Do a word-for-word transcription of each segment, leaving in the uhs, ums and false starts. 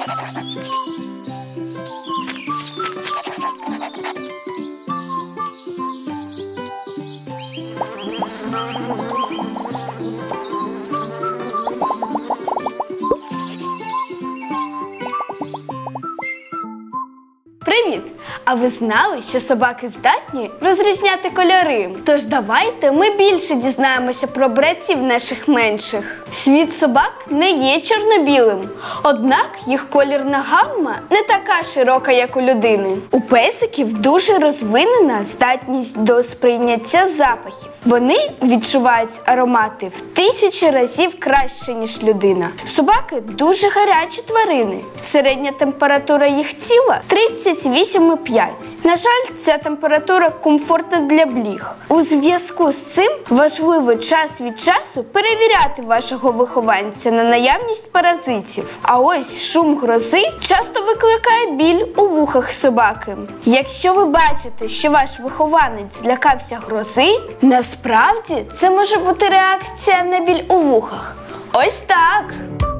Привіт! А ви знали, що собаки здатні розрізняти кольори? Тож давайте ми більше дізнаємося про братів наших менших. Світ собак не є чорно-білим, однак їх колірна гамма не така широка, як у людини. У песиків дуже розвинена здатність до сприйняття запахів. Вони відчувають аромати в тисячі разів краще, ніж людина. Собаки дуже гарячі тварини. Середня температура їх тіла – тридцять вісім і п'ять. На жаль, ця температура комфортна для бліг. У зв'язку з цим важливо час від часу перевіряти вашого вихованця на наявність паразитів. А ось шум грози часто викликає біль у вухах собаки. Якщо ви бачите, що ваш вихованець злякався грози, насправді це може бути реакція на біль у вухах. Ось так!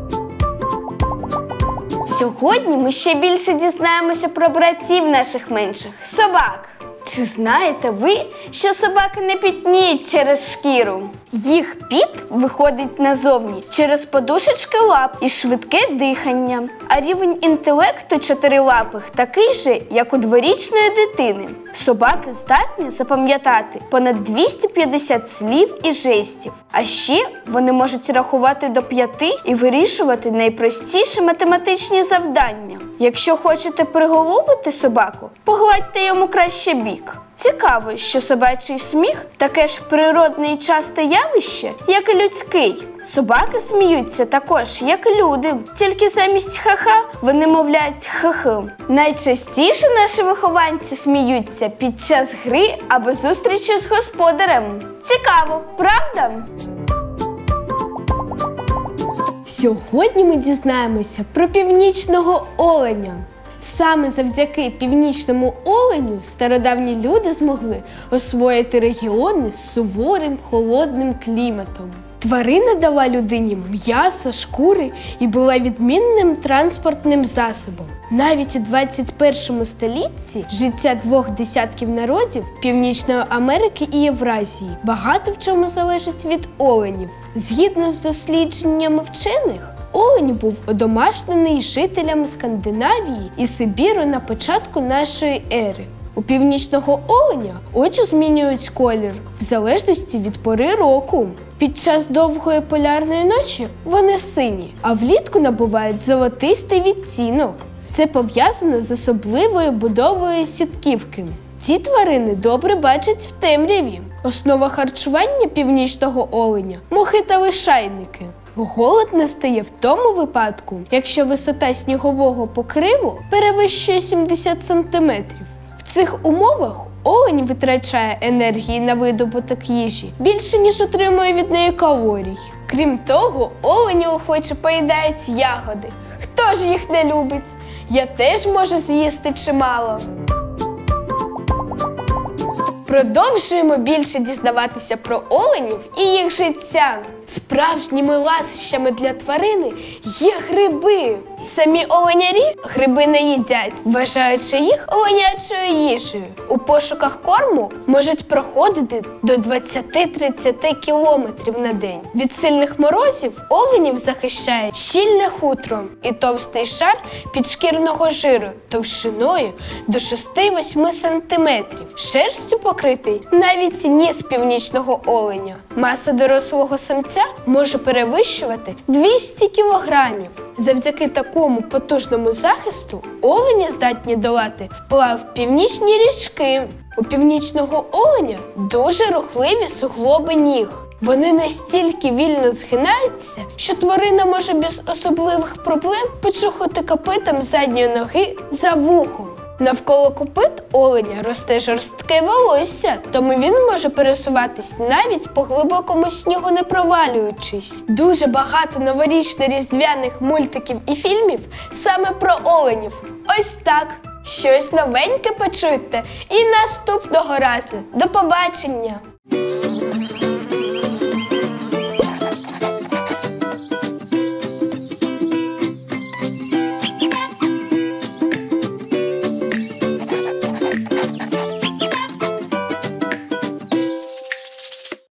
Сьогодні ми ще більше дізнаємося про братів наших менших – собак. Чи знаєте ви, що собаки не пітніють через шкіру? Їх піт виходить назовні через подушечки лап і швидке дихання. А рівень інтелекту чотирилапих такий же, як у дворічної дитини. Собаки здатні запам'ятати понад двісті п'ятдесят слів і жестів. А ще вони можуть рахувати до п'яти і вирішувати найпростіші математичні завдання. Якщо хочете приголубити собаку, погладьте йому краще бік. Цікаво, що собачий сміх – таке ж природне і часте явище, як і людський. Собаки сміються також, як і люди, тільки замість ха-ха вони мовляють ха-ха. Найчастіше наші вихованці сміються під час гри або зустрічі з господарем. Цікаво, правда? Сьогодні ми дізнаємося про північного оленя. Саме завдяки північному оленю стародавні люди змогли освоїти регіони з суворим холодним кліматом. Тварина дала людині м'ясо, шкури і була відмінним транспортним засобом. Навіть у двадцять першому столітті життя двох десятків народів Північної Америки і Євразії багато в чому залежить від оленів. Згідно з дослідженнями вчених, олень був одомашнений жителями Скандинавії і Сибіру на початку нашої ери. У північного оленя очі змінюють колір в залежності від пори року. Під час довгої полярної ночі вони сині, а влітку набувають золотистий відтінок. Це пов'язано з особливою будовою сітківки. Ці тварини добре бачать в темряві. Основа харчування північного оленя – мохи та лишайники. Голод настає в тому випадку, якщо висота снігового покриву перевищує сімдесят сантиметрів. В цих умовах олень витрачає енергії на видобуток їжі більше, ніж отримує від неї калорій. Крім того, олені охоче поїдають ягоди. Хто ж їх не любить? Я теж можу з'їсти чимало. Продовжуємо більше дізнаватися про оленів і їх життя. Справжніми ласощами для тварини є гриби. Самі оленярі гриби не їдять, вважаючи їх оленячою їжею. У пошуках корму можуть проходити до двадцяти-тридцяти кілометрів на день. Від сильних морозів оленів захищає щільне хутро і товстий шар підшкірного жиру товщиною до шести-восьми сантиметрів. Шерстю покритий навіть ніс північного оленя. Маса дорослого самця може перевищувати двісті кілограмів. Завдяки такому потужному захисту олені здатні долати вплав північні річки. У північного оленя дуже рухливі суглоби ніг. Вони настільки вільно згинаються, що тварина може без особливих проблем почухати копитом задньої ноги за вухом. Навколо копит оленя росте жорстке волосся, тому він може пересуватись навіть по глибокому снігу не провалюючись. Дуже багато новорічно-різдвяних мультиків і фільмів саме про оленів. Ось так. Щось новеньке почуйте і наступного разу. До побачення!